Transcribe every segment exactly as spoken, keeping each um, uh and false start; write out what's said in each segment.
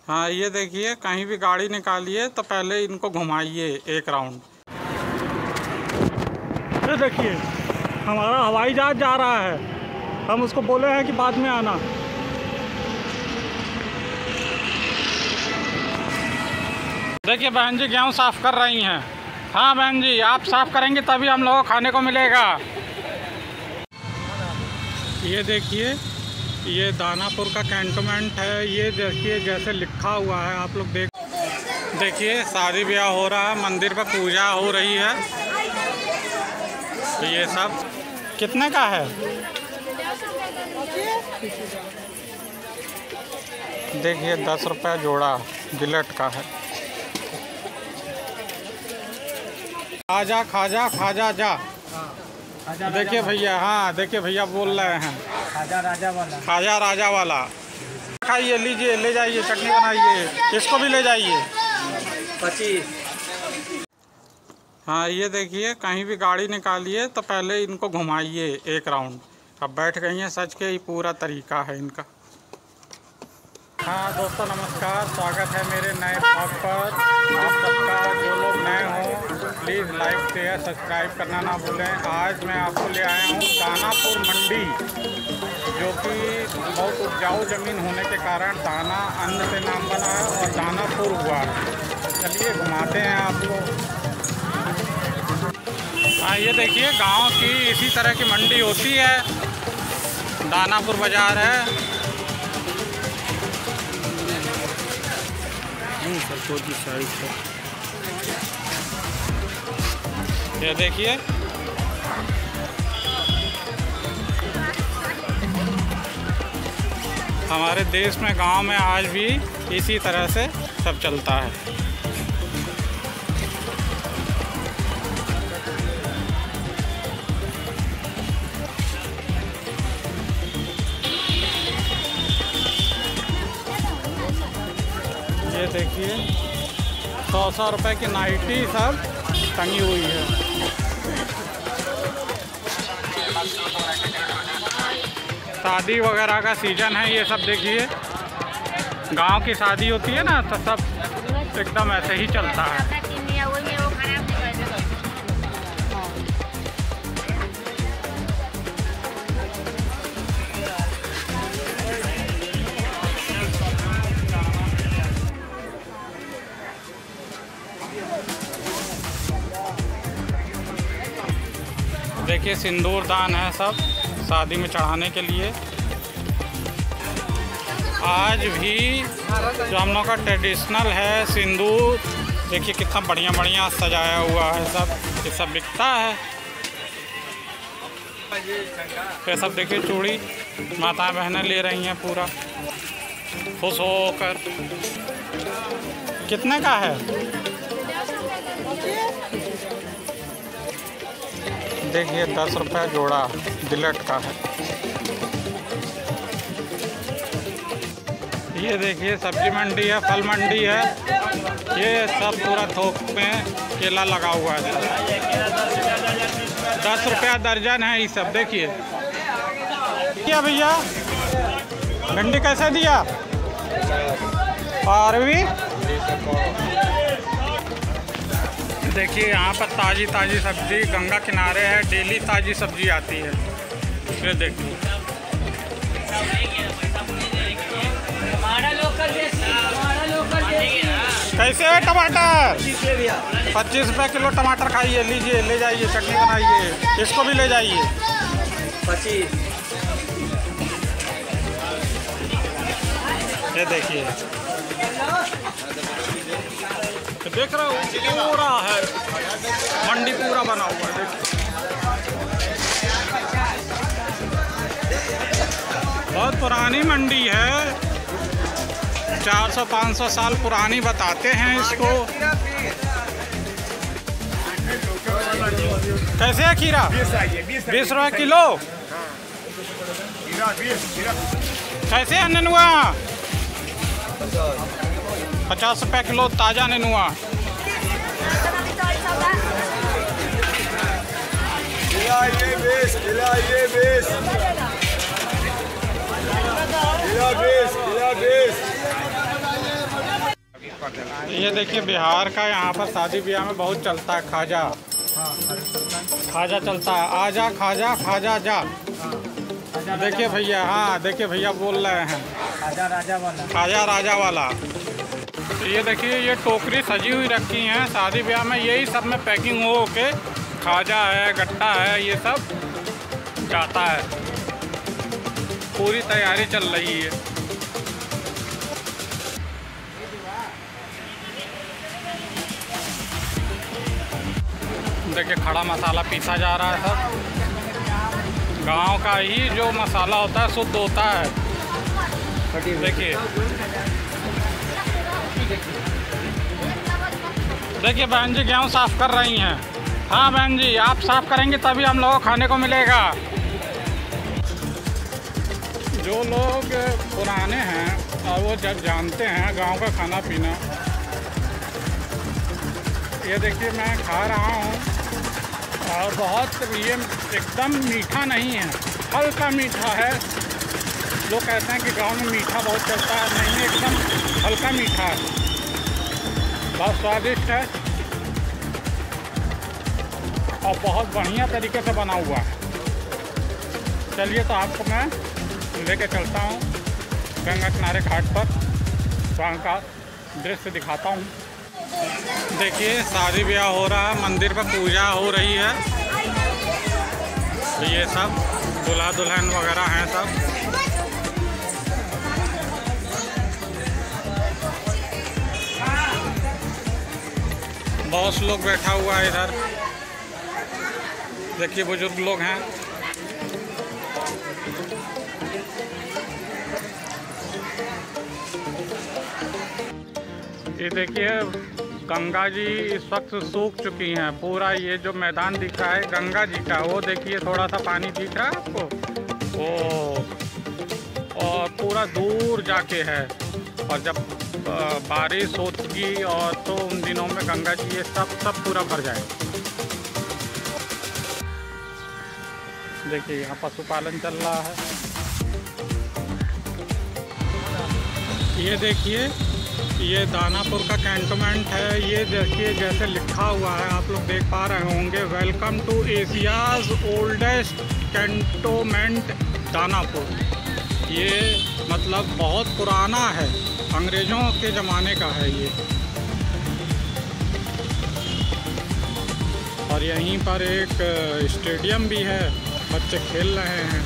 हाँ ये देखिए, कहीं भी गाड़ी निकालिए तो पहले इनको घुमाइए एक राउंड। ये देखिए हमारा हवाई जहाज जा रहा है, हम उसको बोले हैं कि बाद में आना। देखिए बहन जी गेहूँ साफ कर रही हैं। हाँ बहन जी, आप साफ करेंगे तभी हम लोगों को खाने को मिलेगा। ये देखिए ये दानापुर का कैंटोनमेंट है। ये देखिए जैसे लिखा हुआ है, आप लोग देख देखिए शादी ब्याह हो रहा है, मंदिर पर पूजा हो रही है। तो ये सब कितने का है? देखिए दस रुपये जोड़ा गिलट का है। खाजा खाजा खाजा जा। देखिए भैया, हाँ देखिए भैया बोल रहे हैं खाजा राजा वाला, खाजा राजा वाला। खाइए, लीजिए, ले जाइए, चटनी बनाइए, इसको भी ले जाइए। पच्चीस। हाँ ये देखिए, कहीं भी गाड़ी निकालिए तो पहले इनको घुमाइए एक राउंड। अब बैठ गई हैं, सच के ही पूरा तरीका है इनका। हाँ दोस्तों नमस्कार, स्वागत है मेरे नए ब्लॉग पर। आप सबका जो लोग नए हों प्लीज़ लाइक शेयर सब्सक्राइब करना ना भूलें। आज मैं आपको ले आया हूँ दानापुर मंडी, जो कि बहुत उपजाऊ ज़मीन होने के कारण दाना अन्न से नाम बना है और दानापुर हुआ। चलिए घुमाते हैं आपको। हाँ ये देखिए गांव की इसी तरह की मंडी होती है, दानापुर बाज़ार है। ये देखिए हमारे देश में गांव में आज भी इसी तरह से सब चलता है। ये देखिए सौ सौ रुपए की नाइटी सब टंगी हुई है। शादी वगैरह का सीज़न है ये सब। देखिए गांव की शादी होती है ना, तो सब एकदम ऐसे ही चलता है। देखिए सिंदूर दान है सब शादी में चढ़ाने के लिए। आज भी जो हम लोग का ट्रेडिशनल है सिंदूर, देखिए कितना बढ़िया बढ़िया सजाया हुआ है सब। ये सब बिकता है। ये सब देखिए चूड़ी माता बहनें ले रही हैं पूरा खुश होकर। कितने का है? देखिए दस रुपये जोड़ा गिलट का है। ये देखिए सब्जी मंडी है, फल मंडी है। ये सब पूरा थोक में केला लगा हुआ है। दस रुपया दर्जन है ये सब। देखिए क्या भैया भिंडी कैसे दिया? अरवी देखिए यहाँ पर ताज़ी ताज़ी सब्जी गंगा किनारे है, डेली ताज़ी सब्जी आती है। ये देखिए कैसे है टमाटर? पच्चीस रुपये किलो टमाटर खाइए, लीजिए, ले जाइए, चटनी बनाइए, इसको भी ले जाइए। पच्चीस। ये देखिए देख रहे हो पूरा है मंडी, पूरा बना हुआ है। बहुत पुरानी मंडी है, चार सौ पाँच सौ साल पुरानी बताते हैं इसको। कैसे है खीरा? बीस रुपये किलो। कैसे है नेनुआ? पचास रुपये किलो ताज़ा नेनुआ। ये देखिए बिहार का यहाँ पर शादी ब्याह में बहुत चलता है खाजा। खाजा चलता है, आजा खाजा खाजा जा। देखिए भैया, हाँ देखिए भैया बोल रहे हैं खाजा राजा वाला। खाजा राजा वाला। तो ये देखिए ये टोकरी सजी हुई रखी हैं शादी ब्याह में, यही सब में पैकिंग हो के खाजा है, गट्टा है, ये सब जाता है। पूरी तैयारी चल रही है। देखिए खड़ा मसाला पीसा जा रहा है सब। गांव का ही जो मसाला होता है शुद्ध होता है। देखिए देखिए बहन जी गेहूँ साफ कर रही हैं। हाँ बहन जी, आप साफ करेंगे तभी हम लोगों को खाने को मिलेगा। जो लोग पुराने हैं और वो जब जानते हैं गांव का खाना पीना। ये देखिए मैं खा रहा हूँ और बहुत ये एकदम मीठा नहीं है, हल्का मीठा है। लोग कहते हैं कि गांव में मीठा बहुत चलता है, नहीं एकदम हल्का मीठा है, बहुत स्वादिष्ट है और बहुत बढ़िया तरीके से बना हुआ है। चलिए तो आपको मैं लेके चलता हूँ गंगा किनारे घाट पर, वहाँ का दृश्य दिखाता हूँ। देखिए शादी ब्याह हो रहा है, मंदिर पर पूजा हो रही है। तो ये सब दूल्हा दुल्हन वगैरह हैं सब। बहुत लोग बैठा हुआ है इधर। देखिए बुजुर्ग लोग हैं। ये देखिए गंगा जी इस वक्त सूख चुकी हैं। पूरा ये जो मैदान दिख रहा है गंगा जी का, वो देखिए थोड़ा सा पानी दिख रहा है आपको वो, और पूरा दूर जाके है। और जब बारिश होगी और तो उन दिनों में गंगा जी ये सब सब पूरा भर जाएगा। देखिए यहाँ पशुपालन चल रहा है। ये देखिए ये दानापुर का कैंटोनमेंट है। ये देखिए जैसे लिखा हुआ है, आप लोग देख पा रहे होंगे, welcome to Asia's oldest cantonment Danapur. ये मतलब बहुत पुराना है, अंग्रेज़ों के ज़माने का है ये। और यहीं पर एक स्टेडियम भी है, बच्चे खेल रहे हैं।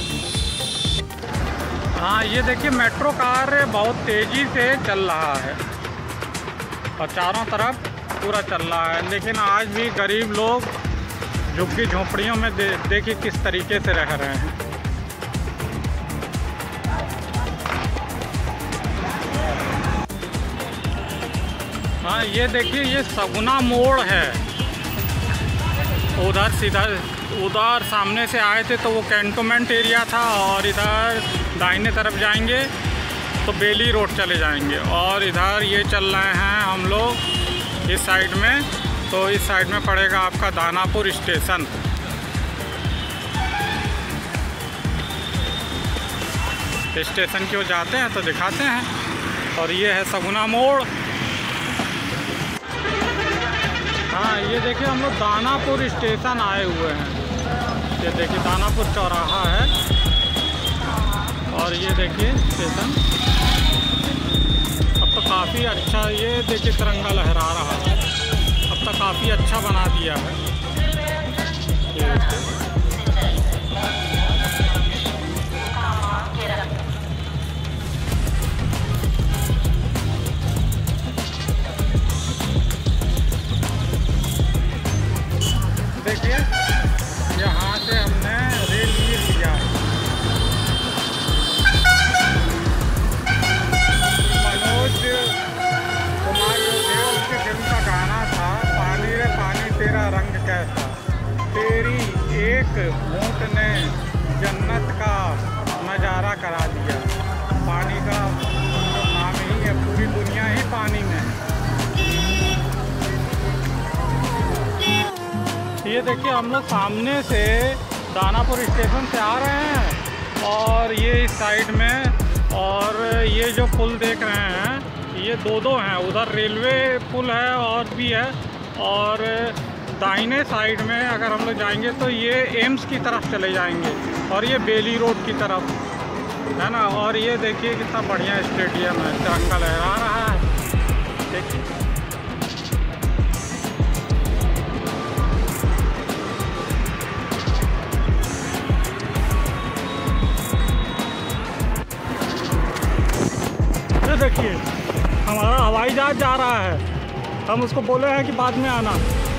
हाँ ये देखिए मेट्रो कार्य बहुत तेज़ी से चल रहा है और चारों तरफ पूरा चल रहा है। लेकिन आज भी गरीब लोग झुग्गी झोंपड़ियों में दे, देखिए किस तरीके से रह रहे हैं। हाँ ये देखिए ये सगुना मोड़ है। उधर सीधा उधर सामने से आए थे तो वो कैंटोनमेंट एरिया था, और इधर दाहिने तरफ जाएंगे तो बेली रोड चले जाएंगे। और इधर ये चल रहे हैं हम लोग इस साइड में, तो इस साइड में पड़ेगा आपका दानापुर स्टेशन। स्टेशन की ओर जाते हैं तो दिखाते हैं। और ये है सगुना मोड़। हाँ ये देखिए हम लोग दानापुर स्टेशन आए हुए हैं। ये देखिए दानापुर चौराहा है और ये देखिए स्टेशन। अब तो काफ़ी अच्छा, ये देखिए तिरंगा लहरा रहा है। अब तो काफ़ी अच्छा बना दिया है ये। देखिए यहाँ से हमने रेल भी लिया। मनोज कुमार जो थे उनकी फिल्म का गाना था, पानी रे पानी तेरा रंग कैसा, तेरी एक बूंद ने जन्नत का नज़ारा करा दिया। पानी का तो नाम ही है, पूरी दुनिया ही पानी में है। ये देखिए हम लोग सामने से दानापुर स्टेशन से आ रहे हैं और ये इस साइड में, और ये जो पुल देख रहे हैं ये दो दो हैं, उधर रेलवे पुल है और भी है, और दाहिने साइड में अगर हम लोग जाएंगे तो ये एम्स की तरफ चले जाएंगे और ये बेली रोड की तरफ है ना। और ये देखिए कितना बढ़िया स्टेडियम है, तिरंगा लहरा रहा है, देखिए। देखिए हमारा हवाई जहाज जा रहा है, हम उसको बोले हैं कि बाद में आना।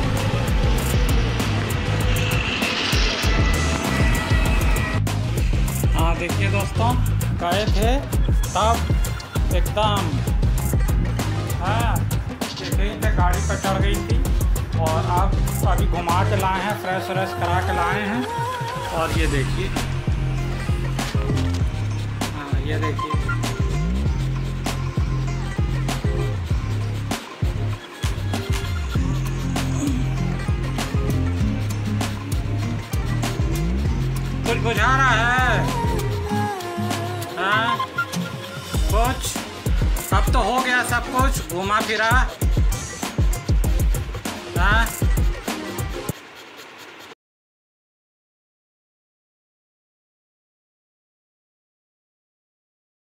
हाँ देखिए दोस्तों, गए थे तब एकदम, हाँ देखिए पे गाड़ी पर चढ़ गई थी और अब अभी घुमा के लाए हैं, फ्रेश व्रेश करा के लाए हैं। और ये देखिए, हाँ ये देखिए, कुछ बुझा रहा है, हाँ कुछ, अब तो हो गया सब कुछ, घुमा फिरा, हाँ।